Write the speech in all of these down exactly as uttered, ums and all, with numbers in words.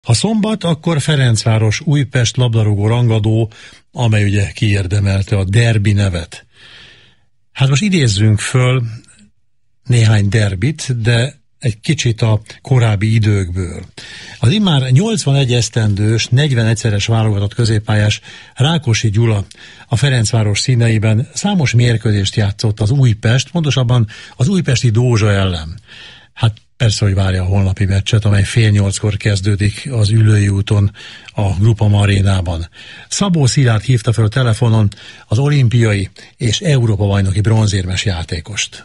Ha szombat, akkor Ferencváros Újpest labdarúgó rangadó, amely ugye kiérdemelte a derbi nevet. Hát most idézzünk föl néhány derbit, de egy kicsit a korábbi időkből. Az immár nyolcvanegy esztendős, negyvenegyszeres válogatott középpályás Rákosi Gyula a Ferencváros színeiben számos mérkőzést játszott az Újpest, pontosabban az újpesti Dózsa ellen. Hát persze, hogy várja a holnapi meccset, amely fél nyolckor kezdődik az Üllői úton, a Grupam arénában. Szabó Szilárd hívta fel a telefonon az olimpiai és Európa-bajnoki bronzérmes játékost.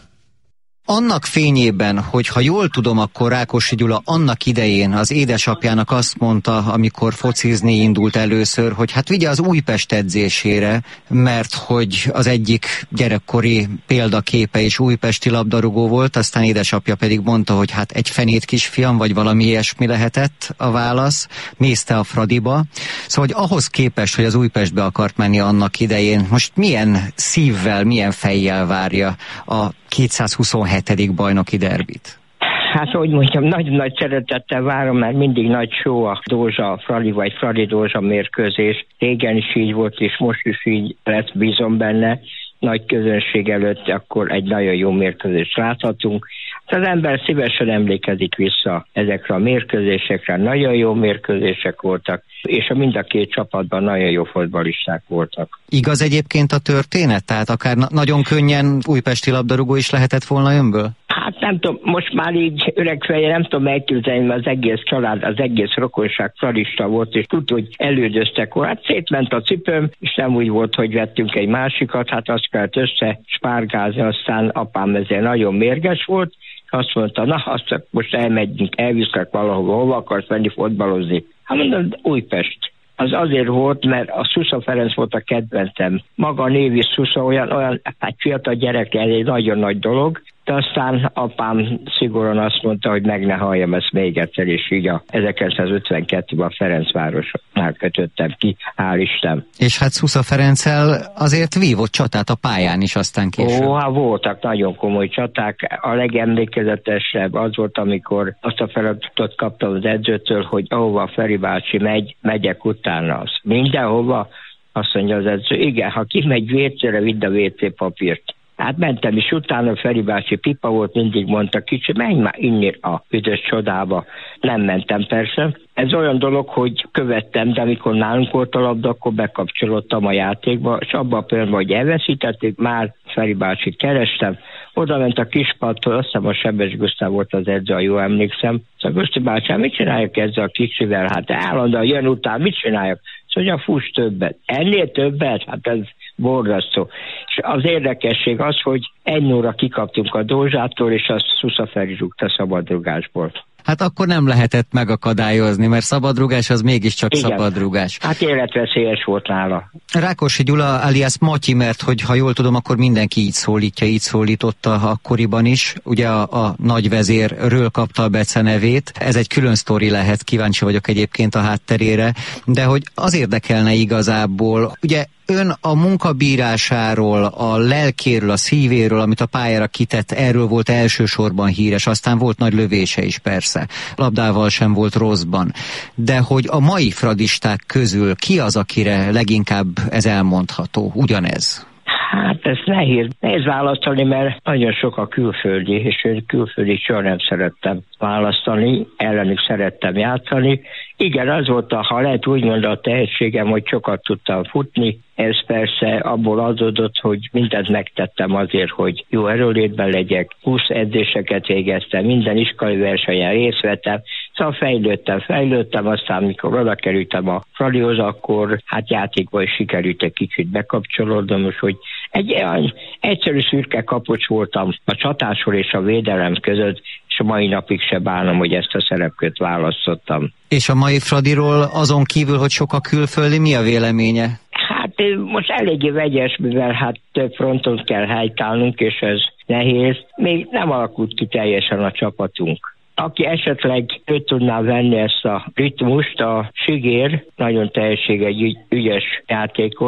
Annak fényében, hogy ha jól tudom, akkor Rákosi Gyula annak idején az édesapjának azt mondta, amikor focizni indult először, hogy hát vigye az Újpest edzésére, mert hogy az egyik gyerekkori példaképe is újpesti labdarúgó volt, aztán édesapja pedig mondta, hogy hát egy fenét kisfiam, vagy valami ilyesmi lehetett a válasz, mész te a Fradiba. Szóval, hogy ahhoz képest, hogy az Újpestbe akart menni annak idején, most milyen szívvel, milyen fejjel várja a kétszázhuszonhetedik bajnoki derbit? Hát, hogy mondjam, nagyon nagy szeretettel várom, mert mindig nagy show a Dózsa, Fradi vagy Fradi-Dózsa mérkőzés. Régen is így volt, és most is így lesz, bízom benne. Nagy közönség előtt akkor egy nagyon jó mérkőzést láthatunk. Az ember szívesen emlékezik vissza ezekre a mérkőzésekre, nagyon jó mérkőzések voltak, és a mind a két csapatban nagyon jó fotballisták voltak. Igaz egyébként a történet? Tehát akár na- nagyon könnyen újpesti labdarúgó is lehetett volna önből? Hát nem tudom, most már így öreg fejjel nem tudom elképzelni, mert az egész család, az egész rokonság fradista volt, és tudta, hogy elődöztek. Hát szétment a cipőm, és nem úgy volt, hogy vettünk egy másikat, hát azt kellett össze spárgázni, aztán apám ezért nagyon mérges volt, azt mondta, na, azt most elmegyünk, elviszlek valahova, hova akarsz menni fotbalozni? Hát mondom, Újpest. Az azért volt, mert a Szusza Ferenc volt a kedvencem. Maga a név is Szusza, olyan, olyan hát fiatal gyerek, ez egy nagyon nagy dolog, de aztán apám szigorúan azt mondta, hogy meg ne halljam ezt még egyszer, és így a ezerkilencszázötvenkettőben a Ferencvárosnál kötöttem ki, hál' Isten. És hát Szusza Ferenccel azért vívott csatát a pályán is aztán később. Ó, hát voltak nagyon komoly csaták. A legemlékezetesebb az volt, amikor azt a feladatot kaptam az edzőtől, hogy ahova a Feri bácsi megy, megyek utána. Az mindenhova, azt mondja az edző, igen, ha kimegy vécére, vidd a vé cé papírt. Hát mentem is utána, Feri bácsi pipa volt, mindig mondta, kicsi, menj már inni a büdös csodába. Nem mentem persze. Ez olyan dolog, hogy követtem, de amikor nálunk volt a labda, akkor bekapcsolódtam a játékba, és abban a pillanatban, hogy elveszítették, már Feri bácsit kerestem. Oda ment a kispadtól, azt hiszem a Sebes Gusztáv volt az edző, ha jól emlékszem. Szóval Guszti bácsi, mit csináljak ezzel a kicsivel? Hát állandóan jön után, mit csináljak? Szóval fuss többet. Ennél többet? Hát ez borzasztó. És az érdekesség az, hogy egy óra kikaptunk a Dózsától, és azt Szusza Feri rúgta szabadrugásból. Hát akkor nem lehetett megakadályozni, mert szabadrugás az mégiscsak igen, szabadrugás. Hát életveszélyes volt nála. Rákosi Gyula alias Matyi, mert hogy ha jól tudom, akkor mindenki így szólítja, így szólította akkoriban is. Ugye a, a nagyvezérről kapta a becenevét. Ez egy külön sztori lehet, kíváncsi vagyok egyébként a hátterére, de hogy az érdekelne igazából, ugye ön a munkabírásáról, a lelkéről, a szívéről, amit a pályára kitett, erről volt elsősorban híres, aztán volt nagy lövése is persze. Labdával sem volt rosszban. De hogy a mai fradisták közül ki az, akire leginkább ez elmondható? Ugyanez? Hát ez nehéz. Nehéz választani, mert nagyon sok a külföldi, és én külföldi soha nem szerettem választani, ellenük szerettem játszani. Igen, az volt, a, ha lehet úgy mondani, a tehetségem, hogy sokat tudtam futni. Ez persze abból adódott, hogy mindent megtettem azért, hogy jó erőlétben legyek. húsz edzéseket végeztem, minden iskolai versenyen részt vettem. Szóval fejlődtem, fejlődtem, aztán mikor oda kerültem a Fradihoz, akkor hát játékban is sikerült egy kicsit bekapcsolódnom, most, hogy egy olyan egyszerű szürke kapocs voltam a csatásról és a védelem között, és a mai napig se bánom, hogy ezt a szerepkört választottam. És a mai Fradiról azon kívül, hogy sok a külföldi, mi a véleménye? Hát most eléggé vegyes, mivel hát több fronton kell helytállnunk, és ez nehéz. Még nem alakult ki teljesen a csapatunk. Aki esetleg ő tudná venni ezt a ritmust, a Sigér, nagyon tehetséges, ügyes játékos,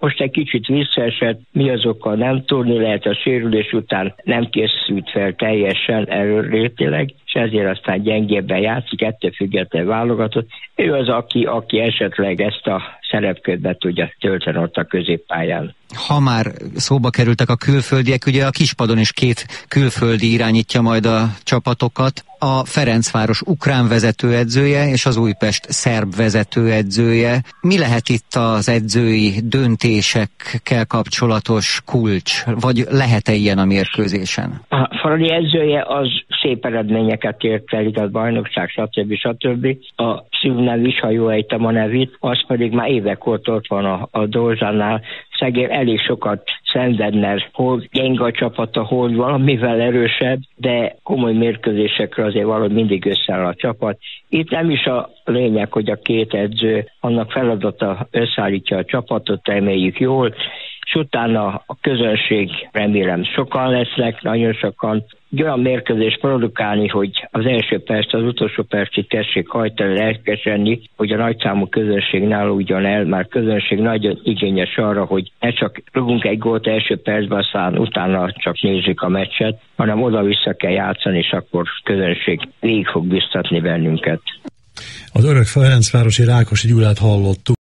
Most egy kicsit visszaesett, mi az oka, nem tudni, lehet a sérülés után nem készült fel teljesen erőrétileg, és ezért aztán gyengébben játszik, ettől függetlenül válogatott. Ő az, aki, aki esetleg ezt a szerepkört be tudja tölteni ott a középpályán. Ha már szóba kerültek a külföldiek, ugye a kispadon is két külföldi irányítja majd a csapatokat. A Ferencváros ukrán vezetőedzője és az Újpest szerb vezetőedzője. Mi lehet itt az edzői döntésekkel kapcsolatos kulcs? Vagy lehet-e ilyen a mérkőzésen? A Fradi edzője az szép eredményeket ért el, igaz, bajnokság, stb. stb. A szívnev is, ha jól ejtem a nevét, az pedig már évek óta ott van a, a Dózsánál. Szegény elég sokat szenvedne, hol gyenge a csapata, hol valamivel erősebb, de komoly mérkőzésekre azért valahogy mindig összeáll a csapat. Itt nem is a lényeg, hogy a két edző, annak feladata összeállítja a csapatot, reméljük jól, és utána a közönség, remélem sokan lesznek, nagyon sokan, egy olyan mérkőzést produkálni, hogy az első perc, az utolsó percig tessék hajtani, lelkesedni, hogy a nagyszámú közönség ne aludjon el, már közönség nagyon igényes arra, hogy ne csak rugunk egy gólt első percben, aztán utána csak nézzük a meccset, hanem oda-vissza kell játszani, és akkor közönség végig fog biztatni bennünket. Az örök Ferencvárosi Rákosi Gyulát hallottuk.